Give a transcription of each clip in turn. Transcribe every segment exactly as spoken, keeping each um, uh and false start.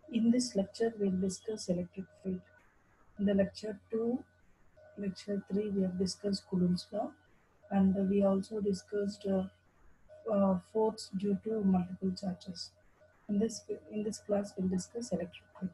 In this lecture, we'll discuss electric field. In the lecture two, lecture three, we have discussed Coulomb's law, and we also discussed uh, uh, force due to multiple charges. In this in this class, we'll discuss electric field.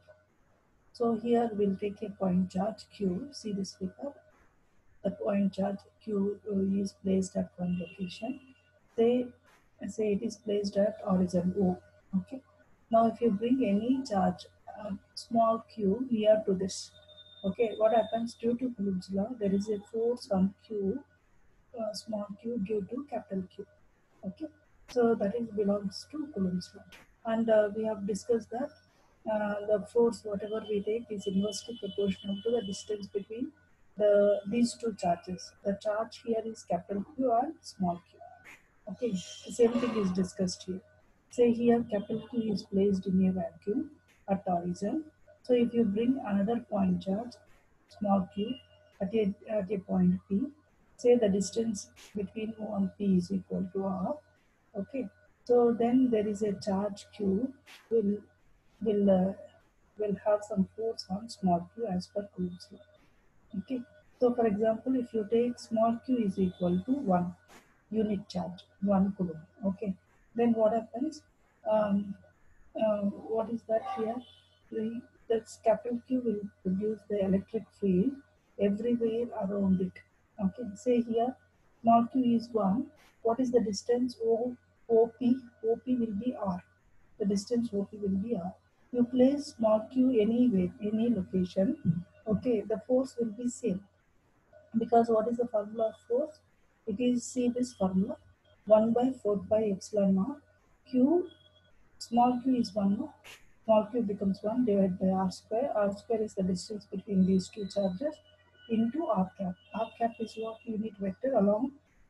So here we'll take a point charge Q. See this figure. The point charge Q uh, is placed at one location. Say say it is placed at origin O. Okay. Now if you bring any charge uh, small q near to this, okay, what happens due to Coulomb's law? There is a force on Q, uh, small q due to capital Q. Okay, so that is belongs to Coulomb's law, and uh, we have discussed that uh, the force whatever we take is inversely proportional to the distance between the these two charges. The charge here is capital Q and small q. Okay, the same thing is discussed here. Say here capital Q is placed in a vacuum at origin. So if you bring another point charge, small q, at a, at a point P, say the distance between O and P is equal to R. Okay, so then there is a charge Q will will uh, will have some force on small q as per Coulomb's law. Okay, so for example, if you take small q is equal to one unit charge, one coulomb. Okay, then what happens? Um, uh, what is that here? The, this capital Q will produce the electric field everywhere around it. Okay, say here small q is one. What is the distance O, OP? OP will be R. The distance O P will be R. You place small q anywhere, any location. Okay, the force will be same, because what is the formula of force? It is, see this formula, one by four pi epsilon naught q, small q is one, no? Small q becomes one divided by r square. R square is the distance between these two charges into r cap. R cap is what? Unit vector along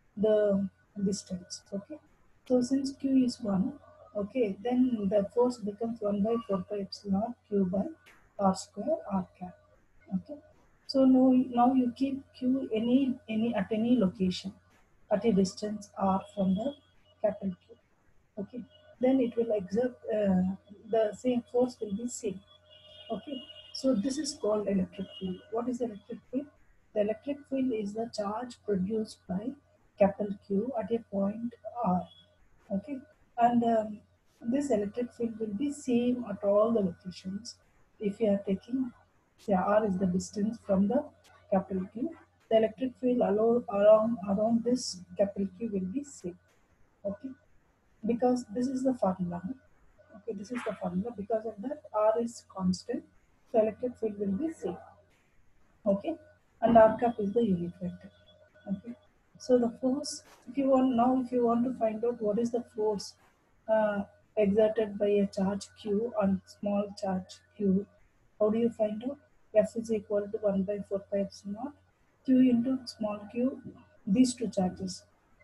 the distance. Okay. So since q is one, okay, then the force becomes one by four pi epsilon q by r square r cap. Okay. So now, now you keep q any any at any location at a distance r from the capital Q. Okay, then it will exert uh, the same force will be same. Okay, so this is called electric field. What is electric field? The electric field is the charge produced by capital Q at a point R. Okay, and um, this electric field will be same at all the locations. If you are taking, say R is the distance from the capital Q, the electric field allow, around around this capital Q will be same. Okay, because this is the formula. Okay, this is the formula. Because of that, R is constant, so electric field will be same. Okay, and R cap is the unit vector. Okay, so the force, if you want now, if you want to find out what is the force uh, exerted by a charge Q on small charge Q, how do you find out? F is equal to one by four pi epsilon naught Q into small q, these two charges,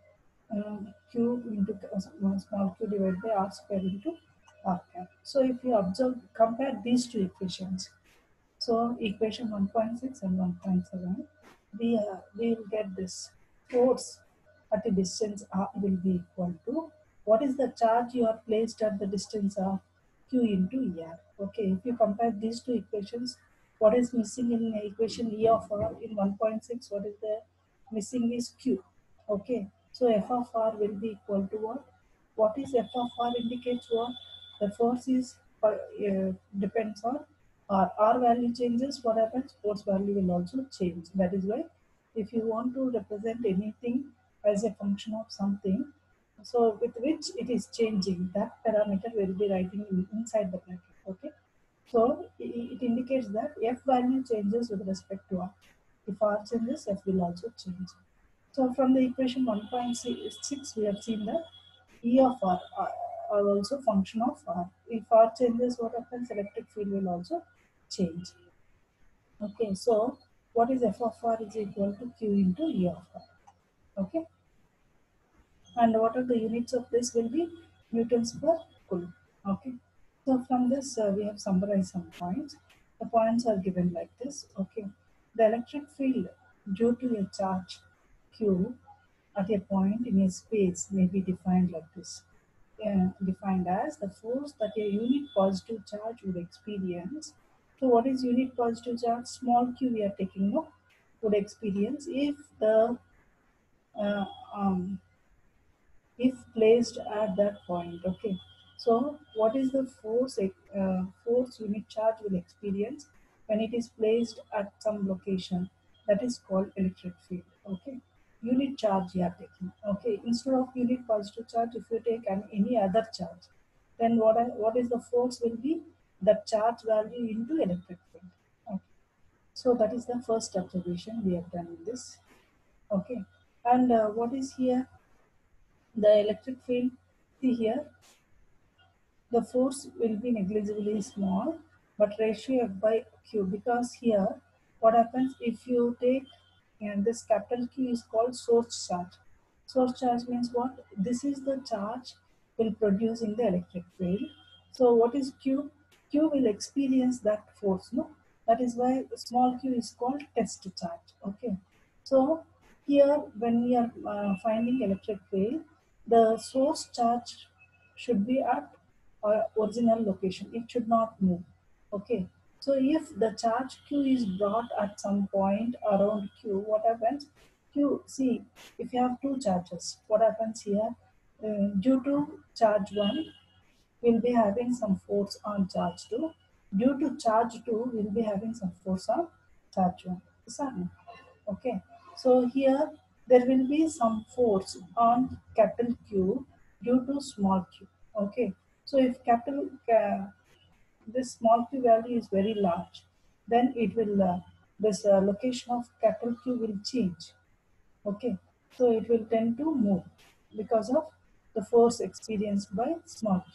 uh, q into uh, small q divided by r square into r cap. So if you observe, compare these two equations. So equation one point six and one point seven, we uh, we will get this force at a distance r will be equal to what is the charge you are placed at the distance r, q into r. Okay, if you compare these two equations, what is missing in equation e of r in one point six? What is the missing is q. Okay, so f of r will be equal to what? What is f of r indicates what? The force is uh, uh, depends on r. R value changes, what happens? Force value will also change. That is why if you want to represent anything as a function of something, so with which it is changing, that parameter will be writing in, inside the bracket. Okay, so it, it indicates that f value changes with respect to r. If r changes, f will also change. So from the equation one point six, we have seen that E of R are are also function of R. If R changes, what happens? Electric field will also change. Okay, so what is F of R is equal to Q into E of R. Okay, and what are the units of this will be newtons per coulomb. Okay, so from this uh, we have summarized some points. The points are given like this. Okay, the electric field due to a charge Q at a point in a space may be defined like this. uh, defined as the force that a unit positive charge would experience. So what is unit positive charge? Small q we are taking no would experience if the uh, um, if placed at that point. Okay, so what is the force uh, force unit charge will experience when it is placed at some location? That is called electric field. Okay, unit charge you are taking. Okay, instead of unit positive charge, if you take an, any other charge, then what I, what is the force will be the charge value into electric field. Okay. So that is the first observation we have done in this. Okay, and uh, what is here? The electric field, see here, the force will be negligibly small, but ratio F by Q, because here what happens if you take, and this capital Q is called source charge. Source charge means what? This is the charge will produce in the electric field. So what is Q? Q will experience that force, no? That is why small q is called test charge. Okay. So here when we are uh, finding electric field, the source charge should be at uh, original location. It should not move. Okay. So if the charge q is brought at some point around q, what happens? Q, see, if you have two charges, what happens here? Uh, due to charge one, we'll be having some force on charge two. Due to charge two, we'll be having some force on charge one. Is that no? Okay. So here there will be some force on capital Q due to small q. Okay. So if capital uh, this small q value is very large, then it will uh, this uh, location of capital Q will change. Okay, so it will tend to move because of the force experienced by small q.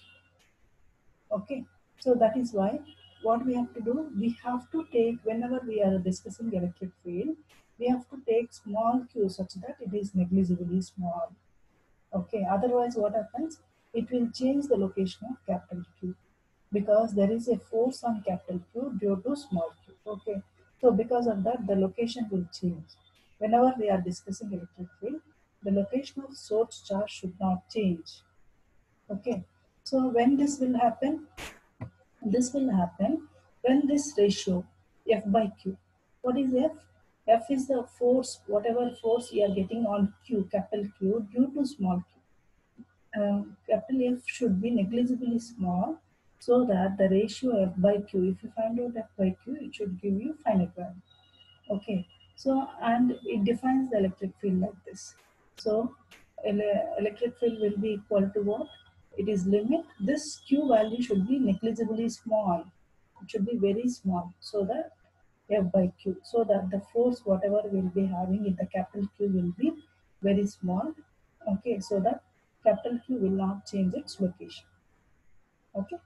Okay, so that is why what we have to do, we have to take, whenever we are discussing electric field, we have to take small q such that it is negligibly small. Okay, otherwise what happens? It will change the location of capital Q because there is a force on capital Q due to small q. Okay, so because of that, the location will change. Whenever we are discussing electric field, the location of source charge should not change. Okay, so when this will happen? This will happen when this ratio F by Q. What is F? F is the force, whatever force you are getting on Q, capital Q, due to small q. Uh, capital F should be negligibly small so that the ratio F by Q, if you find out F by Q, it should give you finite value. Okay, so and it defines the electric field like this. So ele- electric field will be equal to what? It is limit. This Q value should be negligibly small. It should be very small so that F by Q, so that the force whatever we'll be having in the capital Q will be very small. Okay, so that capital Q will not change its location. Okay,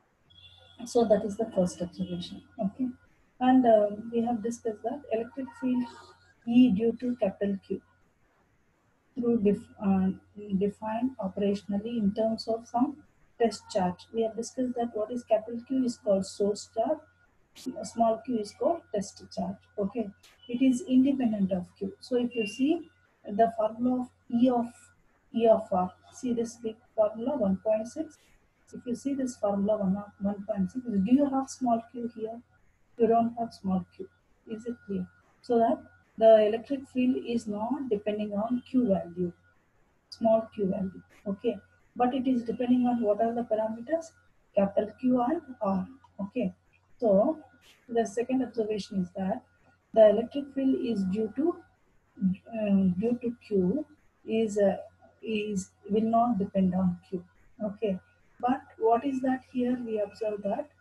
so that is the first observation. Okay, and uh, we have discussed that electric field E due to capital Q through def- uh, defined operationally in terms of some test charge. We have discussed that what is capital Q is called source charge, small q is called test charge. Okay, it is independent of q. So if you see the formula of E of E of R, see this big formula one point six. If you see this formula one of one point six, do you have small q here? You don't have small q. Is it clear? So that the electric field is not depending on q value, small q value. Okay, but it is depending on what are the parameters, capital Q and R. Okay, so the second observation is that the electric field is due to um, due to Q is uh, is will not depend on Q. Okay, but what is that here? We observe that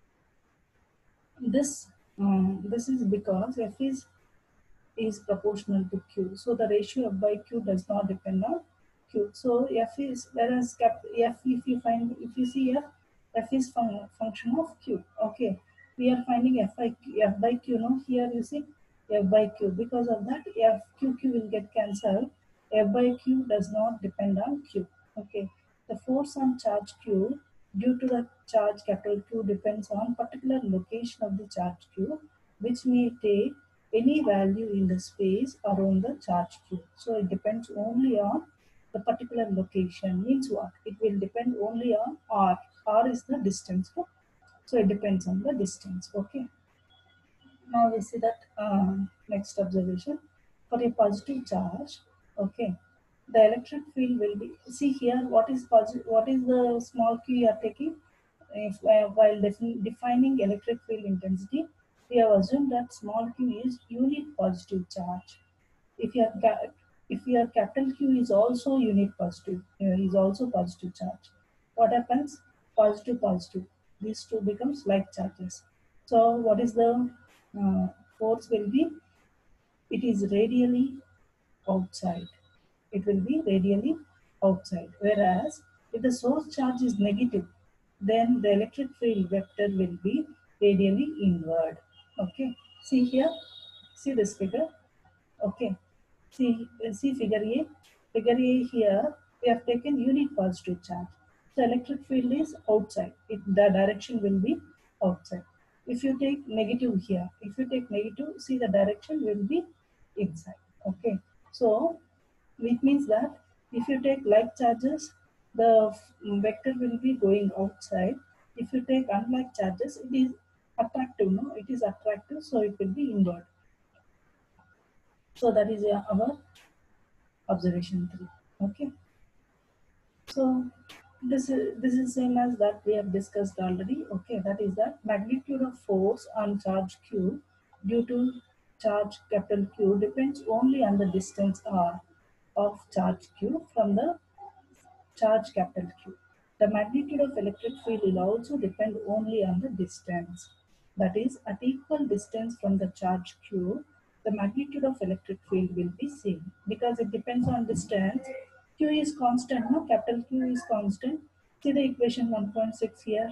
this um, this is because F is is proportional to Q. So the ratio F by Q does not depend on Q. So F is, whereas cap F, if you find, if you see F, F is fun, function of Q. Okay, we are finding F by Q, F by Q. No, here you see F by Q. Because of that, F Q Q will get cancelled. F by Q does not depend on Q. Okay, the force on charge Q due to the charge capital Q depends on particular location of the charge Q, which may take any value in the space around the charge Q. So it depends only on the particular location means what? It will depend only on r. R is the distance. No? So it depends on the distance. Okay. Now we see that uh, next observation. For a positive charge, okay, the electric field will be, see here what is positive, what is the small q you are taking. If, uh, while defin- defining electric field intensity, we have assumed that small q is unit positive charge. If your ca- if your capital Q is also unit positive, uh, is also positive charge, what happens? Positive positive. These two becomes like charges. So what is the uh, force will be? It is radially outside. It will be radially outside. Whereas if the source charge is negative, then the electric field vector will be radially inward. Okay. See here. See this figure. Okay. See, see figure A. Figure A here, we have taken unit positive charge. So electric field is outside. It, the direction will be outside. If you take negative here, if you take negative, see the direction will be inside. Okay. So it means that if you take like charges, the vector will be going outside. If you take unlike charges, it is attractive. No, it is attractive, so it will be inward. So that is uh, our observation three. Okay. So this is this is same as that we have discussed already. Okay, that is that magnitude of force on charge q due to charge capital Q depends only on the distance r of charge q from the charge capital Q. The magnitude of electric field will also depend only on the distance. That is, at equal distance from the charge Q, the magnitude of electric field will be same. Because it depends on distance, Q is constant, no? Capital Q is constant. See the equation one point six here.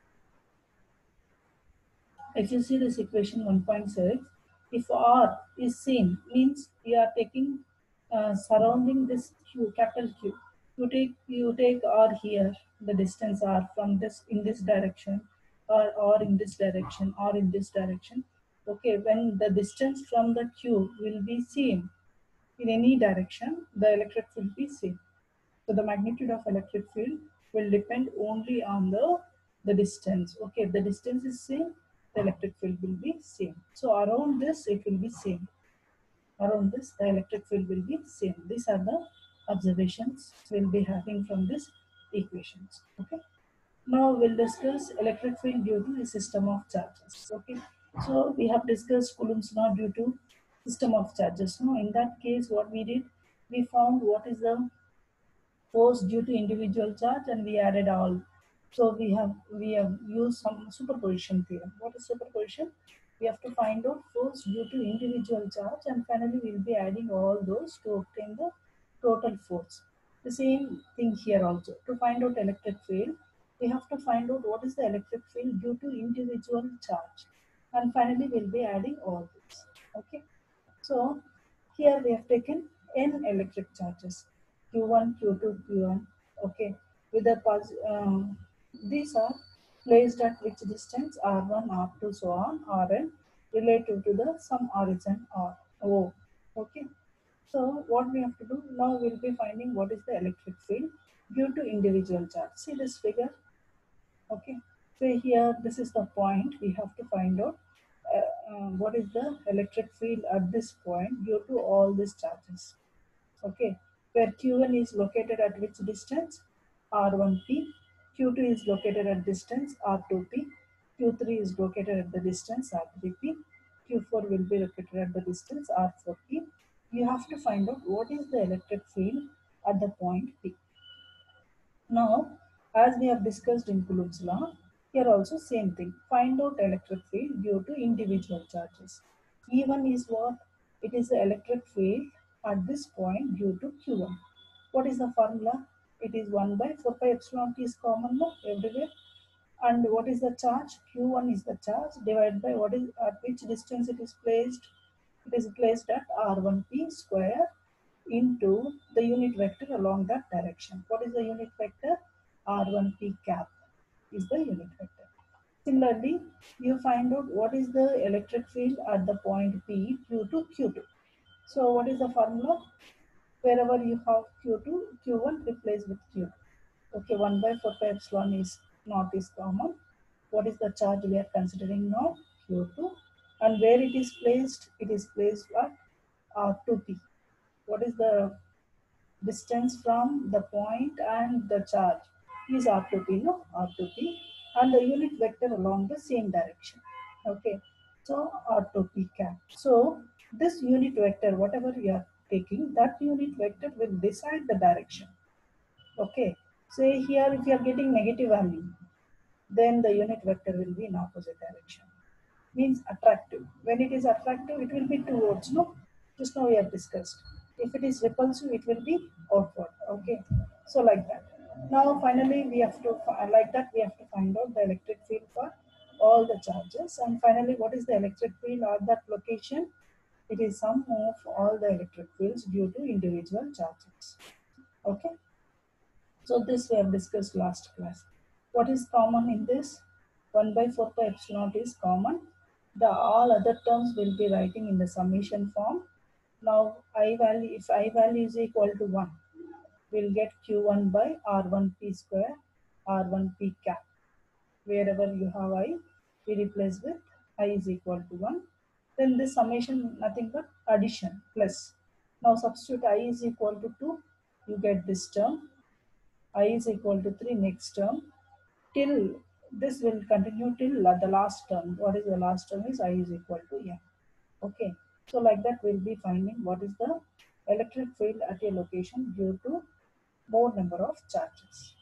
If you see this equation one point six, if R is same, means you are taking uh, surrounding this Q, capital Q. You take you take R here, the distance R from this in this direction, or or in this direction, or in this direction. Okay, when the distance from the Q will be same in any direction, the electric field will be same. So the magnitude of electric field will depend only on the, the distance. Okay, if the distance is same, the electric field will be same. So around this, it will be same. Around this, the electric field will be same. These are the observations we'll be having from this equations. Okay. Now we'll discuss electric field due to a system of charges. Okay. So we have discussed Coulomb's law due to system of charges. Now in that case, what we did, we found what is the force due to individual charge and we added all. So we have we have used some superposition theorem. What is superposition? We have to find out force due to individual charge and finally we will be adding all those to obtain the total force. The same thing here also. To find out electric field, we have to find out what is the electric field due to individual charge and finally we'll be adding all this. Okay. So here we have taken n electric charges, Q one, Q two, Q one. Okay, with the pos- um, these are placed at which distance R one, R two, so on, Rn relative to the some origin R O. Okay, so what we have to do now, we'll be finding what is the electric field due to individual charge. See this figure. Okay, so here this is the point we have to find out uh, uh, what is the electric field at this point due to all these charges. Okay, where Q one is located at which distance? R one P. Q two is located at distance R two P. Q three is located at the distance R three P. Q four will be located at the distance R four P. You have to find out what is the electric field at the point P. Now, as we have discussed in Coulomb's law, here also same thing. Find out electric field due to individual charges. E one is what? It is the electric field at this point due to Q one. What is the formula? It is one by four pi epsilon t is common law everywhere. And what is the charge? Q one is the charge divided by what is at which distance it is placed. It is placed at R one P square into the unit vector along that direction. What is the unit vector? R one P cap is the unit vector. Similarly, you find out what is the electric field at the point P due to Q two. So what is the formula? Wherever you have Q two, Q one replace with Q two. Okay, one by four pi epsilon is not is common. What is the charge we are considering now? Q two. And where it is placed? It is placed at R two P. What is the distance from the point and the charge? Is R two P, no? R two P. And the unit vector along the same direction. Okay, so R two P cap. So this unit vector, whatever you are taking, that unit vector will decide the direction. Okay, say here if you are getting negative value, then the unit vector will be in opposite direction. Means attractive. When it is attractive, it will be towards, no? Just now we have discussed. If it is repulsive, it will be outward. Okay, so like that. Now finally we have to, like that we have to find out the electric field for all the charges. And finally, what is the electric field at that location? It is sum of all the electric fields due to individual charges. Okay. So this we have discussed last class. What is common in this? one by four pi epsilon is common. The all other terms will be writing in the summation form. Now I value, if I value is equal to one, we'll get Q one by R one P square, R one P cap. Wherever you have I, we replace with I is equal to one. Then this summation nothing but addition plus. Now substitute I is equal to two, you get this term. I is equal to three next term, till this will continue till the last term. What is the last term is I is equal to n. Okay, so like that we'll be finding what is the electric field at a location due to more number of charges.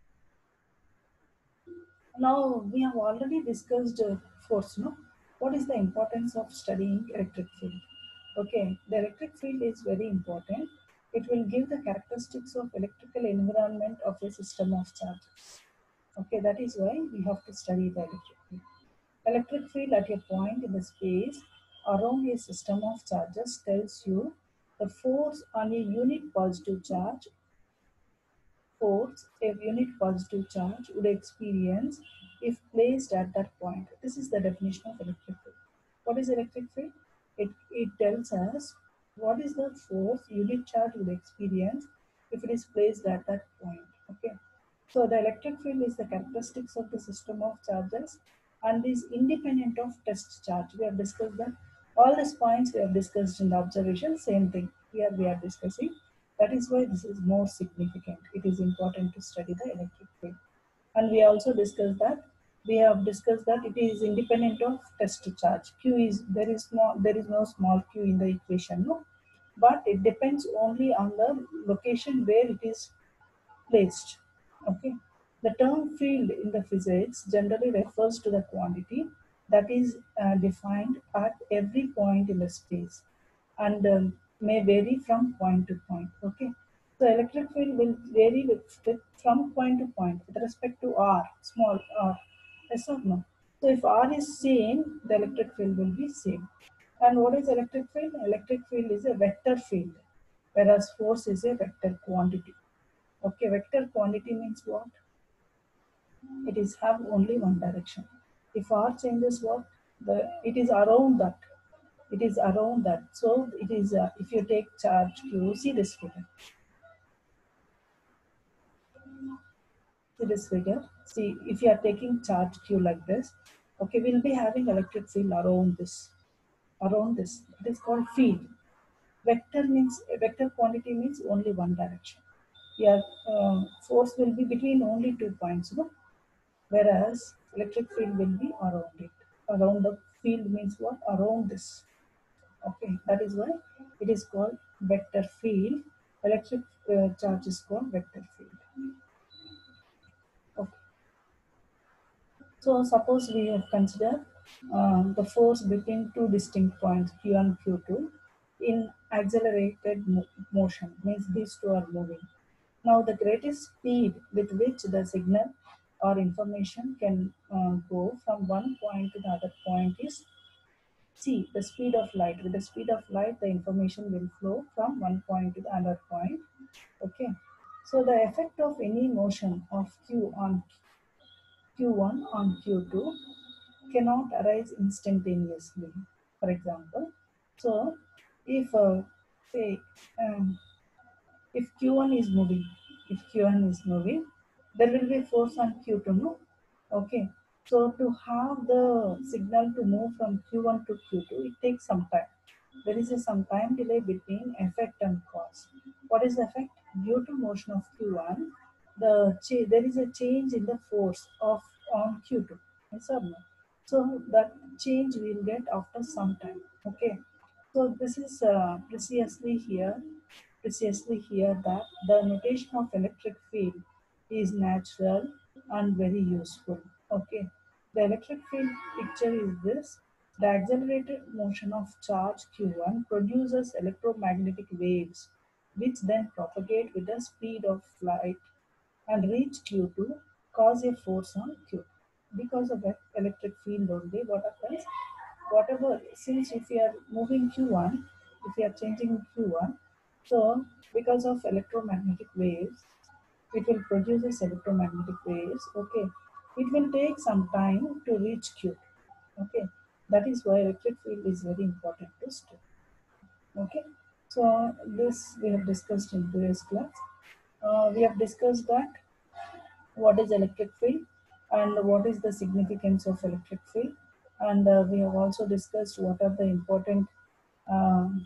Now we have already discussed uh, force, no? What is the importance of studying electric field? Okay, the electric field is very important. It will give the characteristics of electrical environment of a system of charges. Okay, that is why we have to study the electric field. Electric field at a point in the space around a system of charges tells you the force on a unit positive charge force a unit positive charge would experience if placed at that point. This is the definition of electric field. What is electric field? It, it tells us what is the force unit charge would experience if it is placed at that point. Okay. So the electric field is the characteristics of the system of charges and is independent of test charge. We have discussed that. All these points we have discussed in the observation, same thing. Here we are discussing. That is why this is more significant. It is important to study the electric field. And we also discussed that we have discussed that it is independent of test charge. Q is there is no there is no small q in the equation, no, but it depends only on the location where it is placed. Okay. The term field in the physics generally refers to the quantity that is uh, defined at every point in the space and um, may vary from point to point. Okay. So electric field will vary with, with from point to point with respect to r, small r. Yes or no? So if r is same, the electric field will be same. And what is electric field? Electric field is a vector field, whereas force is a vector quantity. Okay, vector quantity means what? It is have only one direction. If r changes, what? The it is around that. It is around that. So it is uh, if you take charge q, see this figure. See this figure. See if you are taking charge q like this, okay, we'll be having electric field around this. Around this. It is called field. Vector means vector quantity means only one direction. Your uh, force will be between only two points, no? Whereas electric field will be around it. Around the field means what? Around this. Okay, that is why it is called vector field. Electric uh, charge is called vector field. Okay. So suppose we have considered uh, the force between two distinct points Q and Q two in accelerated mo motion, means these two are moving. Now the greatest speed with which the signal or information can uh, go from one point to the other point is c, the speed of light. With the speed of light, the information will flow from one point to the other point. Okay. So the effect of any motion of q on q one on q two cannot arise instantaneously. For example, so if uh, say um, If Q one is moving, if Q one is moving, there will be force on Q two, no? Okay. So to have the signal to move from Q one to Q two, it takes some time. There is a some time delay between effect and cause. What is the effect? Due to motion of Q one, the cha- there is a change in the force of on Q two. Yes or no? So that change we will get after some time. Okay. So this is uh, precisely here, precisely here that the notation of electric field is natural and very useful. Okay, the electric field picture is this: the accelerated motion of charge Q one produces electromagnetic waves, which then propagate with the speed of light and reach Q two, cause a force on Q. Because of that electric field only, what happens? Whatever, since if we are moving Q one, if we are changing Q one, so because of electromagnetic waves, it will produce electromagnetic waves. Okay, it will take some time to reach Q. Okay, that is why electric field is very important to study. Okay, so this we have discussed in previous class. Uh, we have discussed that what is electric field and what is the significance of electric field, and uh, we have also discussed what are the important um,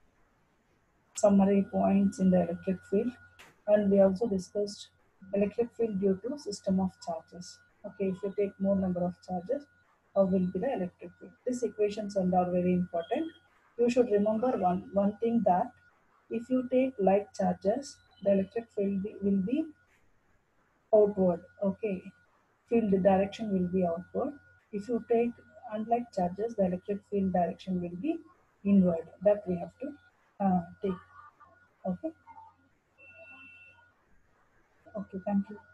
summary points in the electric field, and we also discussed electric field due to system of charges. Okay, if you take more number of charges, how will be the electric field? These equations and are very important. You should remember one one thing, that if you take light charges, the electric field be- will be outward. Okay, field direction will be outward. If you take unlike charges, the electric field direction will be inward. That we have to uh, take. Okay. Okay. Thank you.